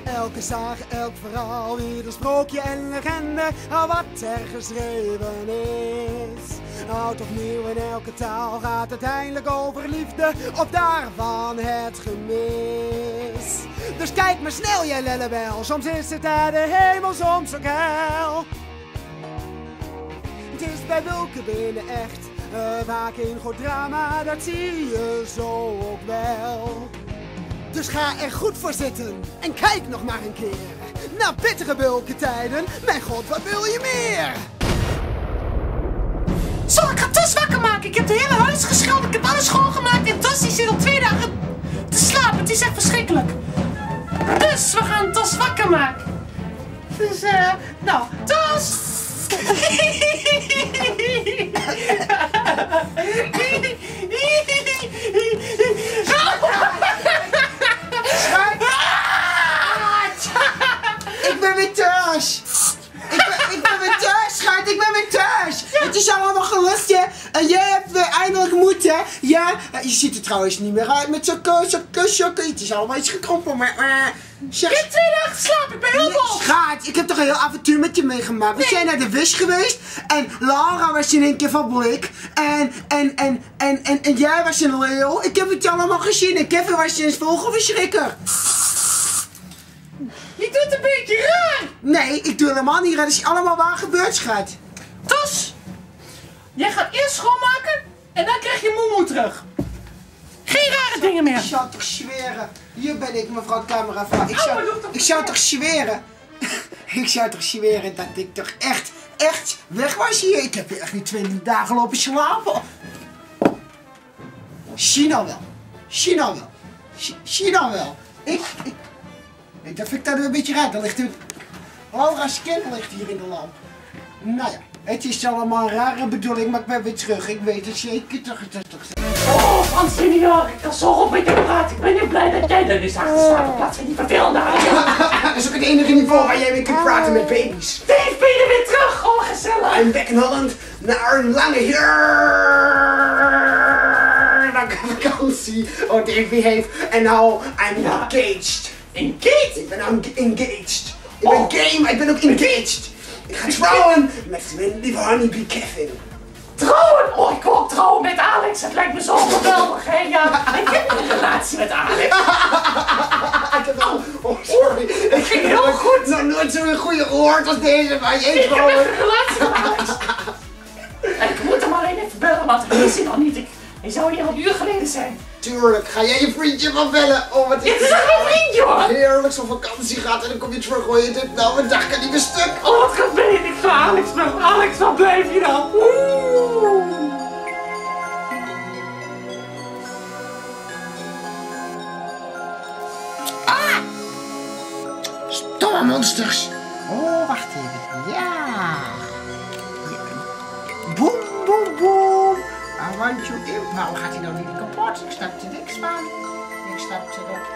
Elke zaak, elk verhaal, ieder sprookje en legende, al wat er geschreven is. Oud of nieuw in elke taal gaat uiteindelijk over liefde of daarvan het gemis. Dus kijk maar snel, jij lellebel, soms is het naar de hemel, soms ook hel. Het is bij Wulke binnen echt, vaak in groot drama, dat zie je zo ook wel. Dus ga er goed voor zitten en kijk nog maar een keer naar pittige Wulke-tijden. Mijn god, wat wil je meer? Zo, ik ga Tos wakker maken. Ik heb het hele huis geschilderd, ik heb alles schoongemaakt en Tos die zit al 2 dagen te slapen. Het is echt verschrikkelijk. Dus we gaan Tos wakker maken. Dus, nou, Tos! Ik ben weer thuis! Ik ben weer thuis, schat! Ik ben weer thuis! Het is allemaal gelust, hè? En jij hebt weer eindelijk moed, hè? Ja? Je ziet er trouwens niet meer uit met zo'n sokken. Het is allemaal iets gekrompen, maar... Ik heb 2 dagen geslapen, ik ben heel boos! Schat, ik heb toch een heel avontuur met je meegemaakt. We zijn naar de Wish geweest en Laura was in één keer van blik. En jij was een leeuw. Ik heb het allemaal gezien en Kevin was een vogelverschrikker. Je doet een beetje raar! Nee, ik doe helemaal niet raar. Dat is allemaal waar gebeurd, schat. Tos! Jij gaat eerst schoonmaken en dan krijg je moemoe terug. Geen rare dingen meer. Ik zou toch zweren. Hier ben ik, mevrouw cameravrouw. Ik zou toch zweren. Ik zou toch zweren dat ik toch echt weg was hier. Ik heb hier echt niet 2 dagen lopen slapen. Zie nou wel. Zie nou wel. Dat vind ik daar een beetje raar. Dan ligt een... Laura's kind ligt hier in de lamp. Nou ja, het is allemaal een rare bedoeling, maar ik ben weer terug. Ik weet het zeker toch. Oh, Frans senior, ik kan zo goed met je praten. Ik ben heel blij dat jij er is achter staat in plaats van die vervelende. Dat is ook het enige niveau waar jij mee kunt praten met baby's. Steve, ben je weer terug? Oh, gezellig. I'm back in Holland na een lange vakantie. Oh, Dave, behave. And now I'm engaged. Engaged? Ik ben engaged. Ik ben game, ik ben ook engaged. Ik ga trouwen met mijn lieve honeybee Kevin. Trouwen? Oh, ik wil ook trouwen met Alex. Het lijkt me zo geweldig, hè? Ja, ik heb een relatie met Alex. Ik heb al... Oh, sorry. Ik ging heel goed. Nog nooit zo'n goede gehoord als deze, maar je Ik heb een relatie met Alex. Ik moet hem alleen even bellen, want hij is hier nog niet. Hij zou hier al een uur geleden zijn. Tuurlijk, ga jij je vriendje wel bellen? Oh, wat Dit is echt mijn vriendje, hoor. Heerlijk, zo'n vakantie gaat en dan kom je terug, hoor je dit nou, een dag kan niet meer stuk. Oh, wat gemeen, ik ga Alex nog. Alex, waar blijf je dan? Stomme monsters. Oh, wacht even. Ja. Boem, boem, boem. I want you in. Waarom gaat hij nou niet kapot? Ik snap er niks van. Ik snap er ook.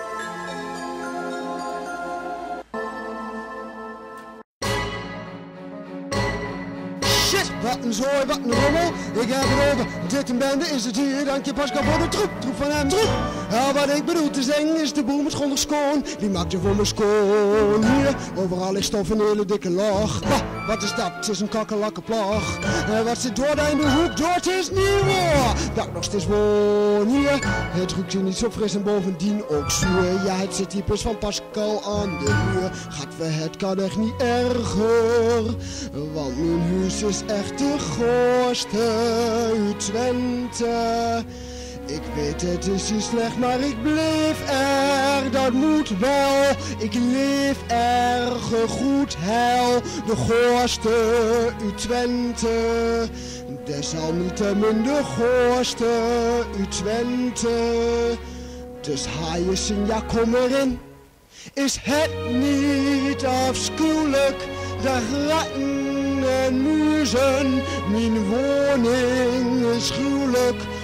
Shit, wat een zooi, wat een rommel. Ik heb het over. Dit een bende is het hier. Dank je Pascal voor de troep. Troep van hem, troep. Ja, wat ik bedoel te zeggen is de boel met schondig schoon. Die maakt je voor me schoon. Hier, overal ligt stof een hele dikke lach. Bah, wat is dat? Het is een kakkelakkenplag. Wat zit door in de hoek? Door, het is niet waar. Dat nog steeds woon hier. Het ruikt hier niet zo fris en bovendien ook zuur. Ja, het zit typisch van Pascal aan de muur. Gaat we, het kan echt niet erger. Want mijn huis is echt de grootste uit Twente. Ik weet het is hier slecht, maar ik bleef er, dat moet wel. Ik leef er goed heil, de goorste uit Twente. Desalniettemin de goorste uit Twente. Dus haaien, ja kom erin. Is het niet afschuwelijk, de ratten en muizen. Mijn woning is gruwelijk.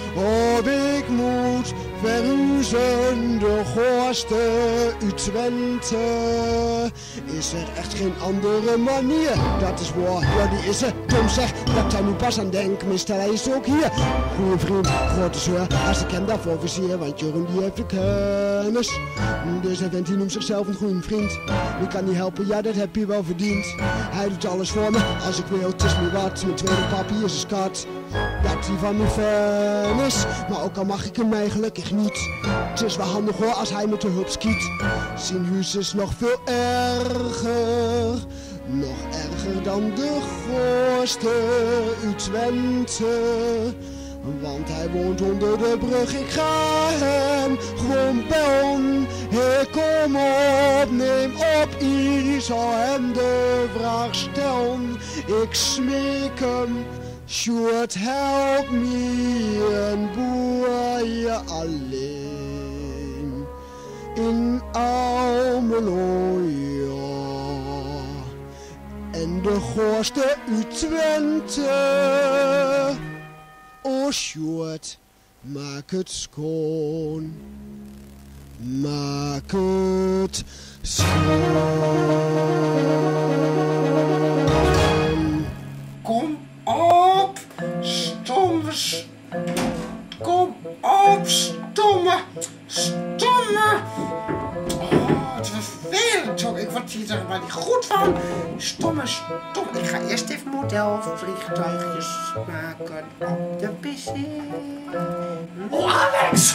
Of ik moet verhuizen, de Goorste uit Twente. Is er echt geen andere manier? Dat is waar, ja die is er. Tom zegt dat hij nu pas aan denkt, Mr. Hij is ook hier. Goeie vriend, grote zeur, als ik hem daarvoor versier, want Jeroen die heeft de kennis. Dus hij vindt, hij noemt zichzelf een goede vriend. Ik kan niet helpen, ja dat heb je wel verdiend. Hij doet alles voor me, als ik wil, het is niet wat. Mijn tweede papi is een skat, dat hij van me fan is. Maar ook al mag ik hem gelukkig niet. Het is wel handig hoor als hij met de hulp schiet. Zijn huis is nog veel erger. Nog erger dan de Goorste uit Twente. Want hij woont onder de brug, ik ga hem gewoon bellen. Ik kom op, neem op, ik zal hem de vraag stellen. Ik smeek hem, Sjoerd, help me, een boer je alleen. In Almelo, ja. En de Goorste uit Twente. O Sjoerd, maak het schoon. Maak het schoon. Kom op, stomme. Kom op, stomme. Stomme. Oh, wat vervelend toch. Ik word hier er maar niet goed van. Stomme. Ik ga eerst even modelvliegtuigjes maken op de pc. Oh, Alex!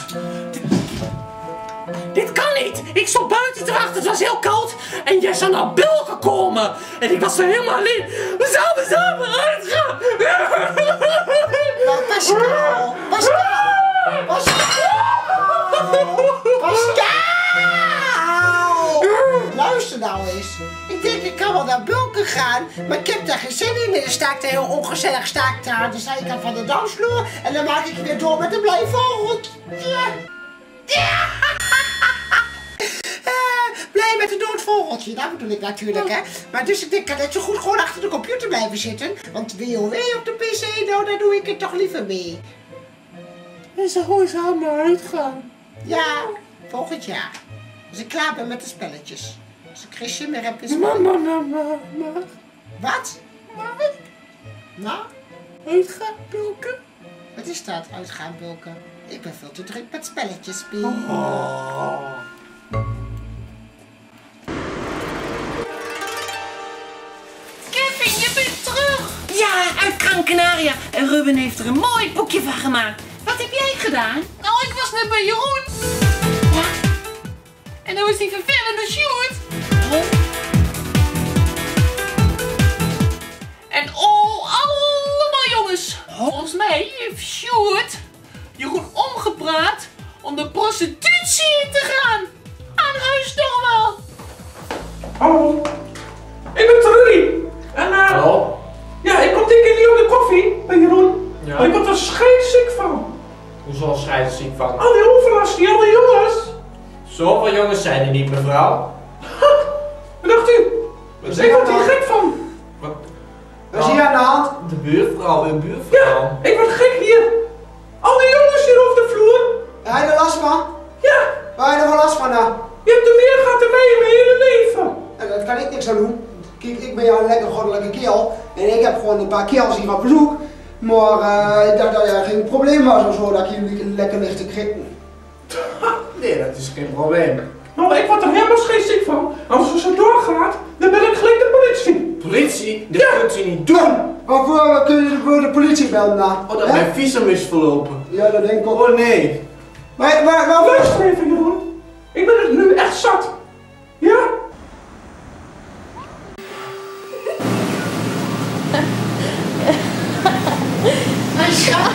Dit kan niet! Ik stond buiten te wachten, het was heel koud. En jij zou naar bulken komen. En ik was er helemaal alleen. We zouden samen uitgaan. Pascal! Luister nou eens. Ik denk ik kan wel naar bulken gaan. Maar ik heb daar geen zin in. En dan sta ik daar heel ongezellig aan de zijkant van de dansvloer. En dan maak ik weer door met een blij vogeltje. Blij met een dood vogeltje, dat bedoel ik natuurlijk, hè. Maar dus ik denk, ik kan net zo goed gewoon achter de computer blijven zitten. Want WoW op de pc, nou, daar doe ik het toch liever mee. En zo hoe is allemaal uitgaan? Ja, volgend jaar. Als ik klaar ben met de spelletjes. Als ik geen zin meer heb, is het... Mama. Wat? Nou? Uitgaan, bulken? Wat is dat, uitgaan, bulken? Ik ben veel te druk met spelletjes spelen. Kevin, je bent terug! Ja, uit Gran Canaria. En Ruben heeft er een mooi boekje van gemaakt. Wat heb jij gedaan? Nou, ik was net bij Jeroen. Ja. En dan was die vervelende Sjoerd. En allemaal jongens. Volgens mij heeft Sjoerd Jeroen omgepraat om de prostitutie in te gaan. Aan huis toch wel. Hallo, ik ben Trudy. En Hallo? ja, ik kom dik in die op de koffie bij Jeroen. Ja. Maar ik word er scheidsziek van. Hoezo scheidsziek van? Al die overlast, die alle jongens. Zoveel jongens zijn er niet, mevrouw. Wat dacht u? Ik word hier gek van. Wat is hier aan de hand? De buurvrouw, uw buurvrouw. Ja, ik word gek hier. Al die jongens hier over de vloer. Heb je er last van? Ja, Waar heb je er wel last van dan? je hebt er meer gehad dan mij in mijn hele leven. En daar kan ik niks aan doen. Kijk, ik ben jou een lekker goddelijke keel. En ik heb gewoon een paar keels hier op bezoek. Maar ik dacht dat er geen probleem was of zo, dat ik jullie lekker ligt te krikken. Nee, dat is geen probleem. Nou, ik word er helemaal scheidsziek van. Als het zo doorgaat, dan ben ik gelijk de politie. Politie? Dat kunt u niet doen. Waarvoor kun je voor de politie bellen dan? Oh, dat mijn visum is verlopen. Ja, dat denk ik ook. Oh nee. Maar Luister even, Jeroen. Ik ben het nu echt zat. Ja? Mijn schat.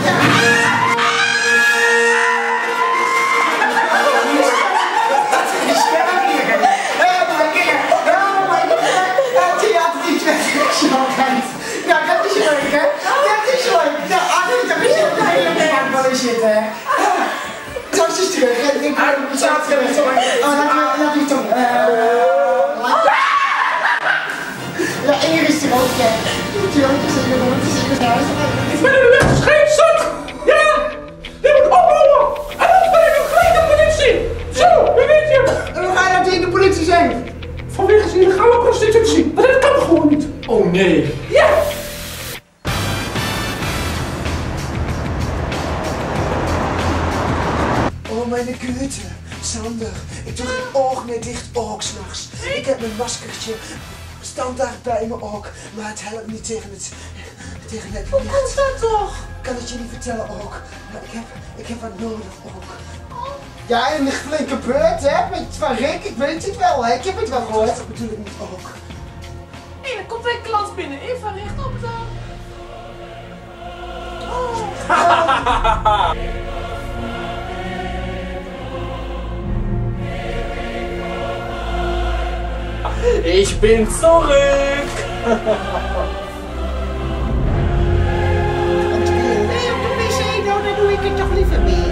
Ja, dat is leuk, hè? Dat is leuk. Nou, dat is een hele bank wel eens zitten. Zo is het terug. Ik zat terug. Oh, laat u toch. Ja, hier is de roodje. Ik ben er nu echt scheidzak. Ja? Ja, mijn Güte. Sander, ik doe geen oog meer dicht ook s'nachts. Ik heb mijn maskertje standaard bij me ook, maar het helpt niet tegen het licht. Hoe komt dat toch? Ik kan het je niet vertellen ook, maar ik heb wat nodig ook. Ja, en een flinke beurt, hè, met van Rick, ik weet het wel, hè, ik heb het wel gehoord. Dat bedoel ik niet ook. Hé, er komt een klant binnen. Eva, rechtop dan. Ich bin zurück! Nee, op de wc, nou, dan doe ik het toch liever mee.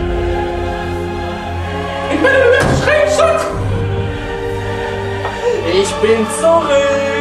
Ik ben er weer geen zak! Ich bin zurück!